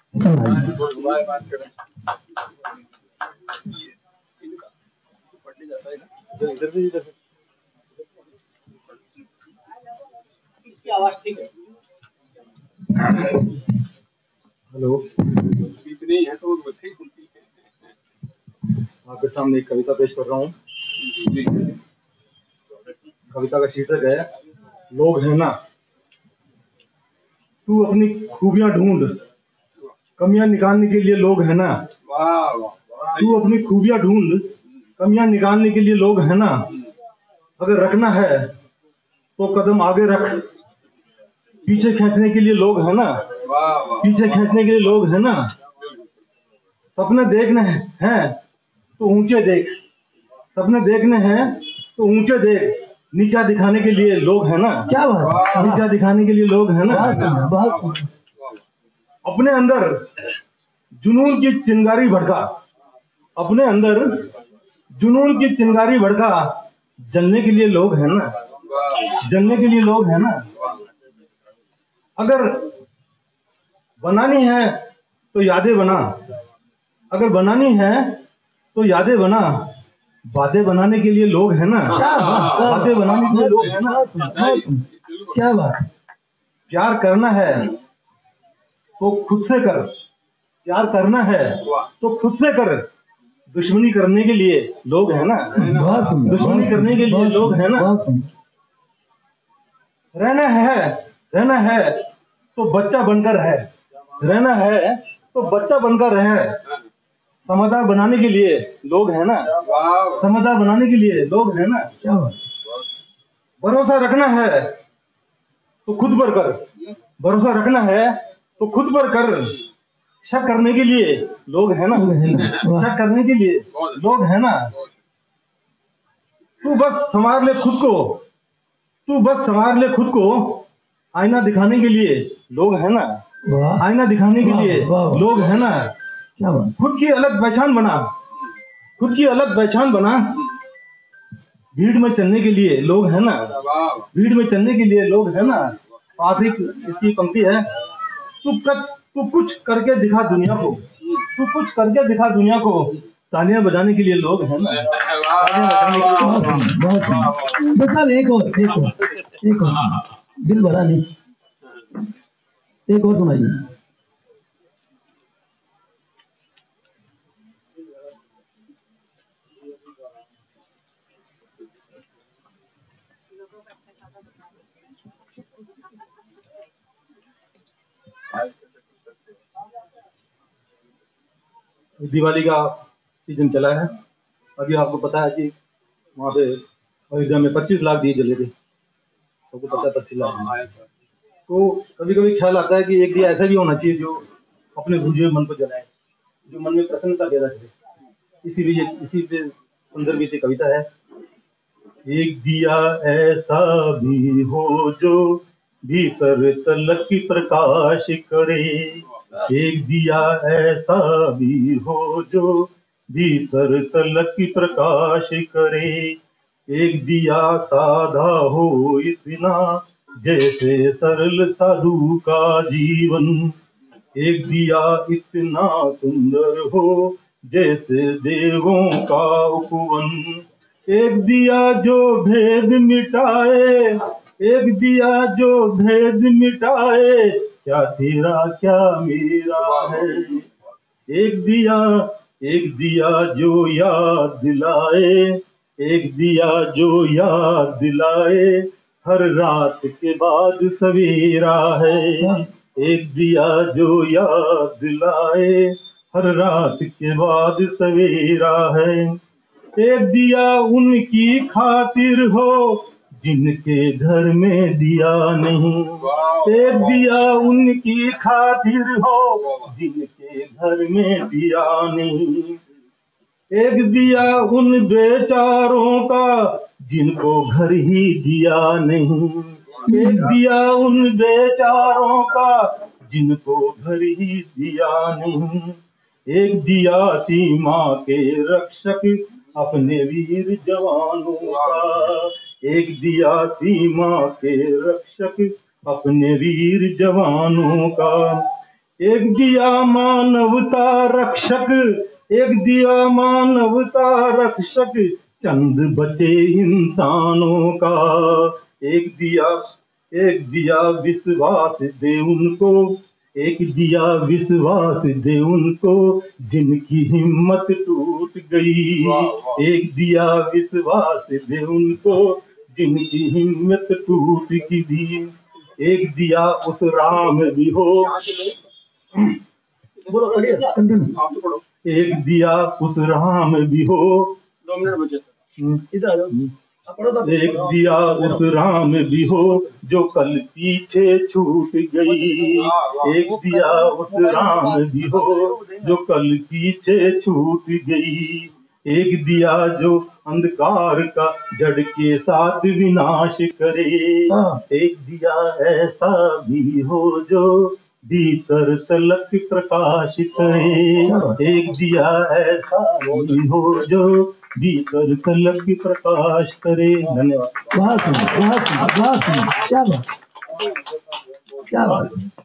Hello, आपके सामने एक कविता पेश कर रहा हूँ। कविता का शीर्षक है लोग है ना। तू अपनी खूबियां ढूंढ, कमियां निकालने के लिए लोग है ना। तू अपनी खूबियां ढूंढ, कमियां निकालने के लिए लोग है ना। अगर रखना है तो कदम आगे रख, पीछे खींचने के लिए लोग है ना। पीछे खींचने के लिए लोग है ना। सपने देखने हैं तो ऊंचे देख, सपने देखने हैं तो ऊंचे देख, नीचा दिखाने के लिए लोग है ना। क्या बात है, नीचा दिखाने के लिए लोग है ना। बहुत अपने अंदर जुनून की चिंगारी भड़का, अपने अंदर जुनून की चिंगारी भड़का, जलने के लिए लोग है ना। जलने के लिए लोग है ना। अगर बनानी है तो यादें बना, अगर बनानी है तो यादें बना, बातें बनाने के लिए लोग है ना। बातें बनाने के लिए लोग है ना। क्या बात। प्यार करना है तो खुद से कर, प्यार करना है तो खुद से कर, दुश्मनी करने के लिए लोग है ना। दुश्मनी करने के लिए लोग है ना। रहना है तो बच्चा बनकर है, रहना है तो बच्चा बनकर रहे, समझदार बनाने के लिए लोग है ना। समझदार बनाने के लिए लोग है ना। भरोसा रखना है तो खुद पर कर, भरोसा रखना है तो खुद पर कर, शक करने के लिए लोग है ना। शक करने के लिए लोग है ना। तू बस संवार ले खुद को, तू बस संवार ले खुद को, आईना दिखाने के लिए लोग है ना। आईना दिखाने के लिए लोग है ना। खुद की अलग पहचान बना, खुद की अलग पहचान बना, भीड़ में चलने के लिए लोग है ना। भीड़ में चलने के लिए लोग है ना। आखिरी इसकी पंक्ति है, तू कुछ करके दिखा दुनिया को, तू कुछ करके दिखा दुनिया को, तालियां बजाने के लिए लोग है ना। बहुत एक और दिल भरा नहीं, एक और सुनाइए। दिवाली का सीजन चला है। अभी आपको पता है कि वहाँ पे अयोध्या में 25 लाख दिए जले थे, आपको पता है 25 लाख। तो कभी कभी ख्याल आता है कि एक दिया ऐसा भी होना चाहिए जो अपने बुझे हुए मन को जलाए, जो मन में प्रसन्नता पैदा करे। इसी पे सुंदर सी कविता है। एक दिया ऐसा भी हो जो भीतर तलक की प्रकाश करे, एक दिया ऐसा भी हो जो भीतर तलक की प्रकाश करे, एक दिया साधा हो इतना जैसे सरल साधु का जीवन, एक दिया इतना सुंदर हो जैसे देवों का उपवन, एक दिया जो भेद मिटाए, एक दिया जो भेद मिटाए, क्या तेरा क्या मेरा है, एक दिया जो याद दिलाए, एक दिया जो याद दिलाए, हर रात के बाद सवेरा है, एक दिया जो याद दिलाए, हर रात के बाद सवेरा है, एक दिया उनकी खातिर हो जिनके घर में दिया नहीं, एक दिया उनकी खातिर हो जिनके घर में दिया नहीं, एक दिया उन बेचारों का जिनको घर ही दिया नहीं, एक दिया उन बेचारों का जिनको घर ही दिया नहीं, एक दिया सीमा के रक्षक अपने वीर जवानों का, एक दिया सीमा के रक्षक अपने वीर जवानों का, एक दिया मानवता रक्षक, एक दिया मानवता रक्षक, चंद बचे इंसानों का। एक दिया विश्वास दे उनको, एक दिया विश्वास दे उनको, जिनकी हिम्मत टूट गई। एक दिया विश्वास दे उनको, जिनकी हिम्मत टूट गई। एक दिया उस राम भी हो, कंटिन्यू। एक दिया उस राम भी हो, 2 मिनट बचे। एक दिया उस राम भी हो, जो कल पीछे छूट गई। एक दिया उस राम भी हो, जो कल पीछे छूट गई। एक दिया जो अंधकार का जड़ के साथ विनाश करे। एक दिया ऐसा भी हो जो भीतर तलक प्रकाश करे। एक दिया ऐसा भी हो जो भीतर तलक प्रकाश करे। धन्यवाद। बहुत सुंदर, बहुत सुंदर, बहुत सुंदर। क्या बात, क्या बात।